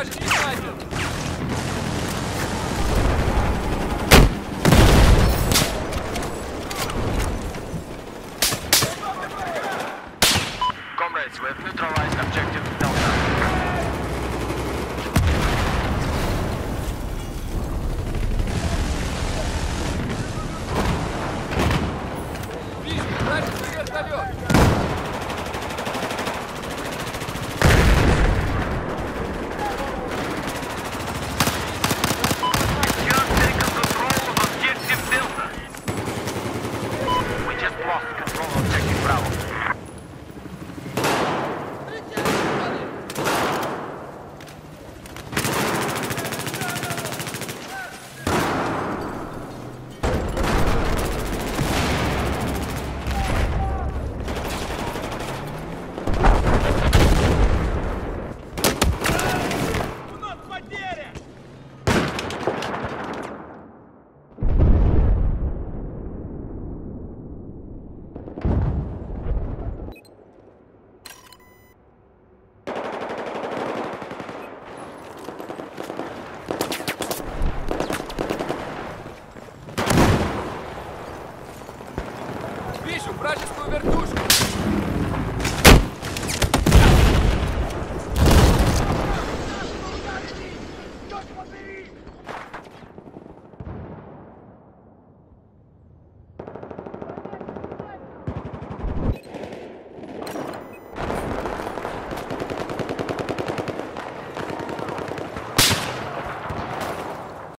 вражеский снайпер! Comrades, we have neutralized objective Delta. Вижу, вражеский вертолет! Just taken control of objective Delta. We just lost control of objective Bravo. Вижу вражескую вертушку!